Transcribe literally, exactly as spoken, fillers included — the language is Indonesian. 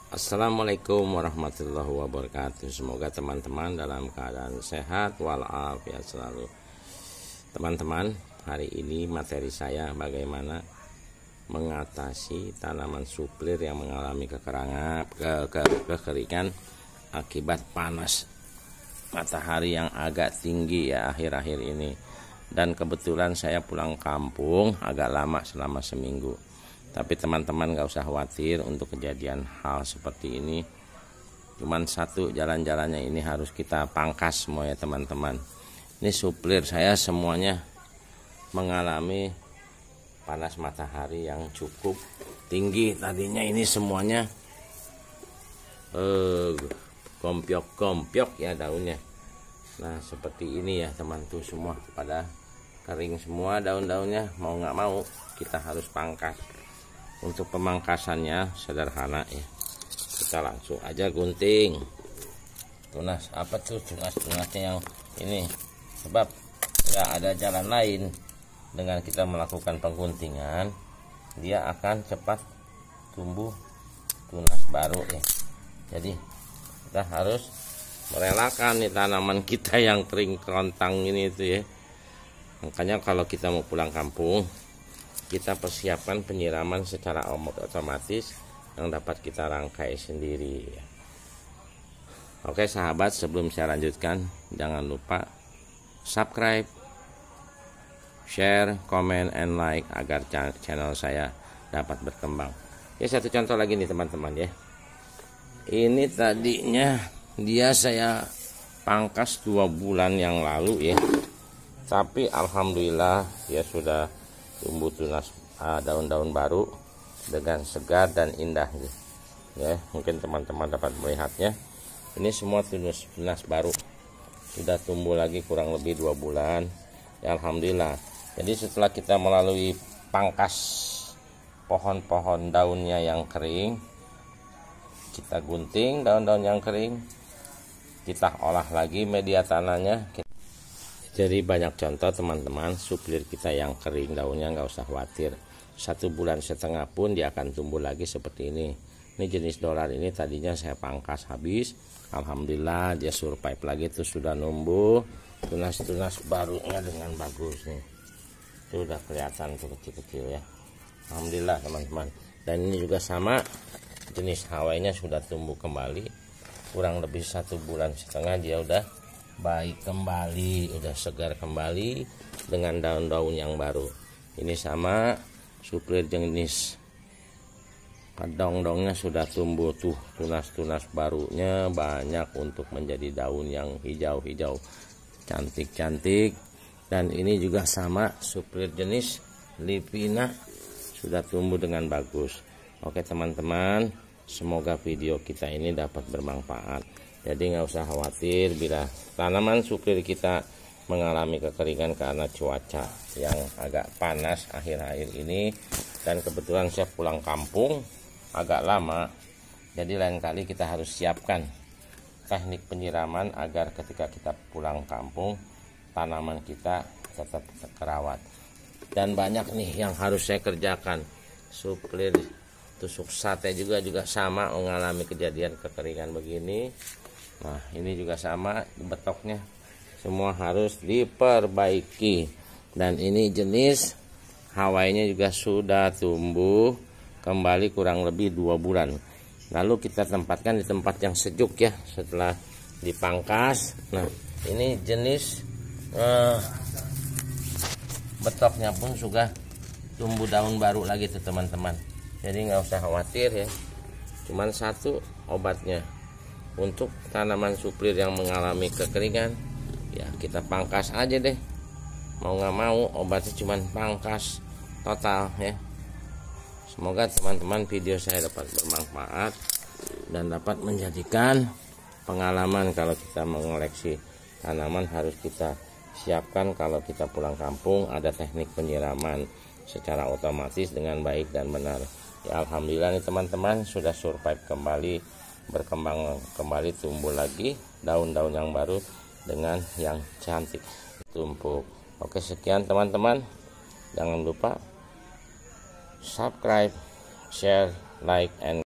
Assalamualaikum warahmatullahi wabarakatuh. Semoga teman-teman dalam keadaan sehat walafiat selalu. Teman-teman, hari ini materi saya bagaimana mengatasi tanaman suplir yang mengalami kekurangan ke, ke, kekeringan akibat panas matahari yang agak tinggi ya akhir-akhir ini. Dan kebetulan saya pulang kampung agak lama selama seminggu. Tapi teman-teman gak usah khawatir untuk kejadian hal seperti ini. Cuman satu, jalan-jalannya ini harus kita pangkas semua ya teman-teman. Ini suplir saya semuanya mengalami panas matahari yang cukup tinggi. Tadinya ini semuanya eh, gompiok-gompiok ya daunnya. Nah seperti ini ya teman, tuh semua pada kering semua daun-daunnya. Mau gak mau kita harus pangkas. Untuk pemangkasannya sederhana ya, kita langsung aja gunting. Tunas apa tuh tunas-tunasnya yang ini, sebab nggak ada jalan lain. Dengan kita melakukan pengguntingan, dia akan cepat tumbuh tunas baru ya. Jadi kita harus merelakan nih tanaman kita yang kering kerontang ini itu ya. Makanya kalau kita mau pulang kampung, kita persiapkan penyiraman secara otomatis yang dapat kita rangkai sendiri. Oke sahabat, sebelum saya lanjutkan, jangan lupa subscribe, share, comment, and like agar channel saya dapat berkembang. Ya satu contoh lagi nih teman-teman ya. Ini tadinya dia saya pangkas dua bulan yang lalu ya. Tapi alhamdulillah ya sudah tumbuh tunas daun-daun baru dengan segar dan indah ya. Mungkin teman-teman dapat melihatnya, ini semua tunas-tunas baru sudah tumbuh lagi kurang lebih dua bulan ya, alhamdulillah. Jadi setelah kita melalui pangkas pohon-pohon daunnya yang kering, kita gunting daun-daun yang kering, kita olah lagi media tanahnya. Jadi banyak contoh teman-teman, suplir kita yang kering daunnya nggak usah khawatir. Satu bulan setengah pun dia akan tumbuh lagi seperti ini. Ini jenis dolar ini tadinya saya pangkas habis. Alhamdulillah dia survive lagi, itu sudah numbuh tunas-tunas barunya dengan bagus nih. Itu udah kelihatan tuh kecil-kecil ya. Alhamdulillah teman-teman. Dan ini juga sama, jenis hawainya sudah tumbuh kembali. Kurang lebih satu bulan setengah dia udah baik kembali, udah segar kembali dengan daun-daun yang baru. Ini sama suplir jenis kedong-dongnya sudah tumbuh tuh tunas-tunas barunya banyak untuk menjadi daun yang hijau-hijau cantik-cantik. Dan ini juga sama suplir jenis lipina sudah tumbuh dengan bagus. Oke teman-teman, semoga video kita ini dapat bermanfaat. Jadi nggak usah khawatir bila tanaman suplir kita mengalami kekeringan karena cuaca yang agak panas akhir-akhir ini. Dan kebetulan saya pulang kampung agak lama, jadi lain kali kita harus siapkan teknik penyiraman agar ketika kita pulang kampung tanaman kita tetap terawat. Dan banyak nih yang harus saya kerjakan. Suplir tusuk sate juga juga sama mengalami kejadian kekeringan begini. Nah ini juga sama, betoknya semua harus diperbaiki. Dan ini jenis hawainya juga sudah tumbuh kembali kurang lebih dua bulan. Lalu kita tempatkan di tempat yang sejuk ya setelah dipangkas. Nah ini jenis eh, betoknya pun sudah tumbuh daun baru lagi tuh teman-teman. Jadi nggak usah khawatir ya. Cuman satu obatnya untuk tanaman suplir yang mengalami kekeringan ya, kita pangkas aja deh. Mau nggak mau obatnya cuman pangkas total ya. Semoga teman-teman video saya dapat bermanfaat dan dapat menjadikan pengalaman kalau kita mengoleksi tanaman. Harus kita siapkan kalau kita pulang kampung ada teknik penyiraman secara otomatis dengan baik dan benar ya. Alhamdulillah nih teman-teman sudah survive kembali, berkembang kembali, tumbuh lagi daun-daun yang baru dengan yang cantik tumpuk. Oke sekian teman-teman, jangan lupa subscribe, share, like, and